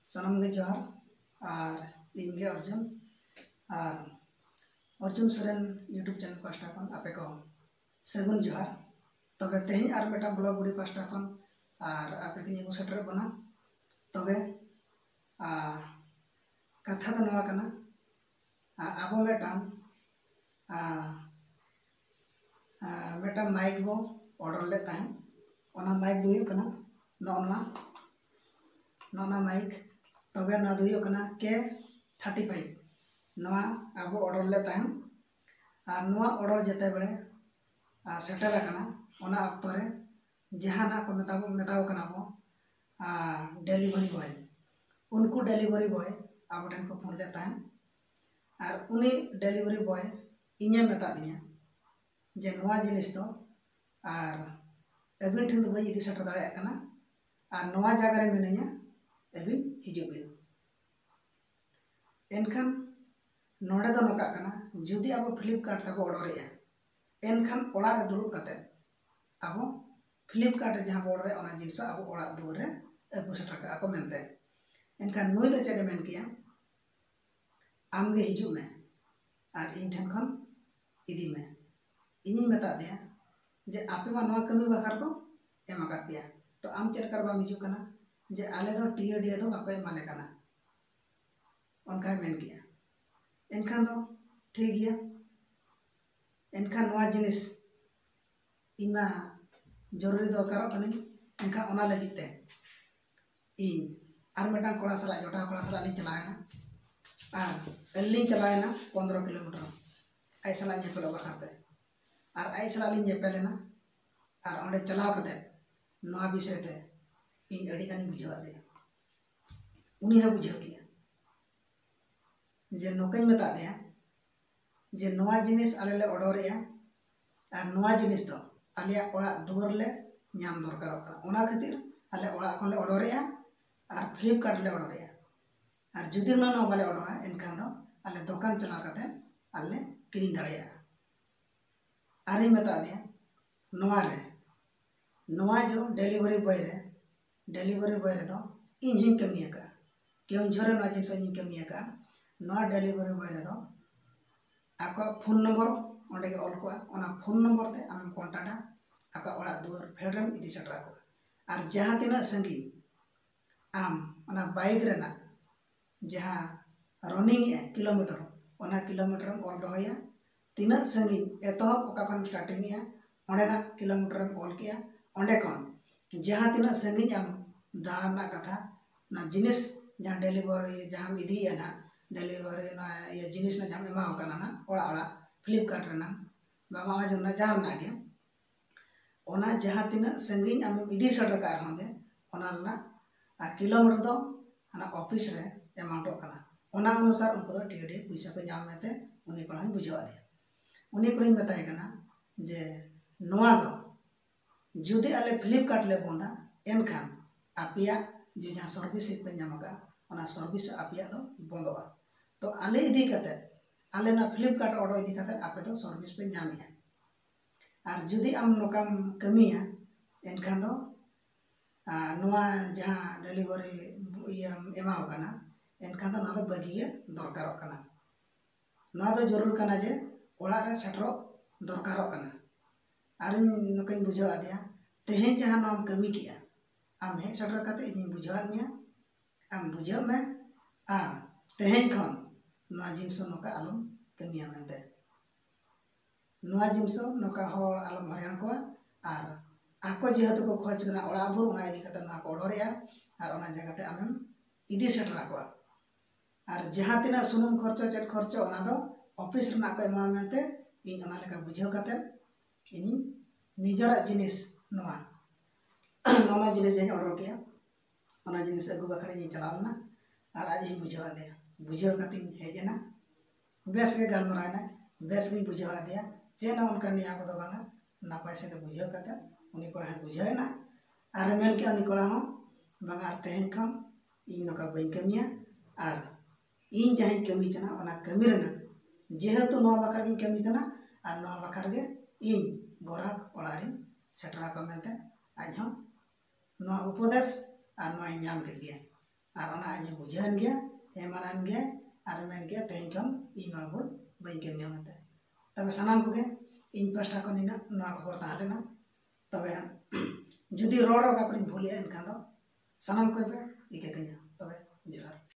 सनम गे जोहार और इनगे अर्जुन और अर्जुन सोरेन यूट्यूब चैनल पास्टा खन आपे को सगुन जोहार तबे तेहनी और मेटा ब्लॉग बुड़ी पास्टा खन और आपे के निगु सेटर बना तबे कथा तो नवा कना आबो मेटा माइक बो ऑर्डर ले ताहें ओना माइक दुयु कना नोना माइक तबे ना दुयु कना के 35 नवा आबो ऑर्डर ले ताहें और नवा ऑर्डर जते बड़े सेटर कना ओना अक्तो रे जहाना को मेताओ कना बो डिलीवरी बॉय उनको डिलीवरी बॉय आबो ठन को फोन ले ताहें और उनी डिलीवरी बॉय इnye मेता दिया जे नवा जिनिस तो और अबिन ठन तो बई इदी सेटर दाड़े कना और नवा जगह रे मिनैया अबिन हिजुब बिन एनखान नोडे दो नोका कना जुदी आबो फ्लिपकार्ट तको ऑर्डर या एनखान ओड़ा रे दुड़ुब काते आबो फ्लिपकार्ट रे जहां ऑर्डर रे ओना जिनिस आबो ओड़ा दुवर रे अबो सेटर का को मेनते एनखान नुई दो चेगे मेन किया आमगे हिजुब में और इन ठन खन इदी में इनी मेता दिया जे आपे मा नवा कमी बाखार को एम आकार पिया तो आम चेक करबा मिजु कना जे आले दो टिया डिया दो बाको एमाले कना उनका मेन किया एनखान दो ठीक गया एनखान नवा जिनिस इमा जरूरी दरकार कनी एनखान ओना लगी ते इन आर मेटा कोड़ा सला जोटा कोड़ा सला ली चलाएना और अल्ली चलाएना 15 किलोमीटर आई सला जेपेलो बाखाते और आई सला ली जेपेलेना और ओंडे चलाव कते नवा विषय ते इन अड़ी गानी बुझावा दे उनी है बुझाव किया जे नोकन मेता दिया जे नवा जिनिस आले ले ऑर्डर या और नवा जिनिस तो आलिया ओड़ा दुवर ले नाम दरकार करा ओना खातिर आले ओड़ा खन ले ऑर्डर या और फ्लिपकार्ट ले ऑर्डर या और जुदी ना नो बाले ऑर्डर एनखान दो आले दुकान चला कते आले किनी दाड़िया आरी मेता दिया नवा जो डिलीवरी बॉय रे दो इन हिं कमिया का केउन झरे ना जिनिस इन कमिया का नवा डिलीवरी बॉय रे दो आको फोन नंबर ओंडे के ऑल को ओना फोन नंबर ते आम कांटेक्टा आको ओड़ा दुवर फेडरम इदी सेटरा को और जहां तिना संगी आम ओना बाइक रेना जहां रनिंग ए किलोमीटर ओना किलोमीटर ऑल दोया तिना संगी एतहब ओका खन स्टार्टिंग या ओंडेना किलोमीटर ऑल किया ओंडे कोन जहां तिना संगी आम दाना कथा ना जिनिस जहां डिलीवरी जहां इदी या ना डिलीवरी ना ये जिनिस ना जहां एमा होकना ना ओड़ा फ्लिपकार्ट रे ना बामा जो ना जहां ना गे ओना जहां तिना संगी आम इदी सेटर का होंगे ओना ना किलोमीटर दो ना ऑफिस रे अमाउंट कना ओना अनुसार उनको दो टीडी पैसा को नाम मेते उनी कोड़ा बुझावा दे उनी कोड़ी बताय कना जे नवा दो जुदी आले फ्लिपकार्ट ले बोंदा एनखान आपिया जो जहां सर्विस पे नामका ओना सर्विस आपिया दो बंदोआ तो आले इदी कते आले ना फ्लिपकार्ट ऑर्डर इदी कते आपे दो सर्विस पे नामिया और जुदी आम नोकाम कमिया एनखान दो नवा जहां डिलीवरी एमा होकना एनखान दो ना दो बगिए दरकार कना ना दो जरूर कना जे ओड़ा रे सेटरो दरकार कना और नोकन बुझावा दिया तेहे जहां नाम कमी किया आम हे सेटर कते इन बुझावा मिया आम बुझाव में और तेहे खन नवा जिनिस नोका आलम कमिया मेनते नवा जिनिस नोका होर आलम हरियाण को और आको जेहेतु को खोज कना ओड़ा भर ओना इदी कते ना को ऑर्डर या और ओना जगह ते आम इदी सेटर को और जहां तिना सुनुम खर्चो चेक खर्चो ओना दो ऑफिस रना को एमा मेनते इन ओना लेका बुझाव कते इन निजरा जिनिस नवा जिनिस जे ऑर्डर किया ओना जिनिस अगु बखरे इन चलावना और आज ही बुझावा दिया बुझाव कते हेजना बेस के गलमरायना बेस के बुझावा दिया जे ना उनका निया को दो बांगा नापाय से बुझाव कते उनी कोड़ा बुझावना और मेन के उनी कोड़ा हो बांगा तेहन खन इन नका बई कमिया और इन जहां कमी कना ओना कमी रेना जेहेतु नवा बखर की कमी कना और नवा बखर के इन गोरख ओड़ारी सेटरा को मेते आज हम नवा उपदेश और नवा नाम के गया और आज बुझावन गया एमान गया और मेन गया तेहन खन इन भूल बी कमिया मत तब सामान को इन पास्टा खन इन खबर तहलेना तब जुदी रोड का भूलिया एनखान सामान को इके तब जोहार।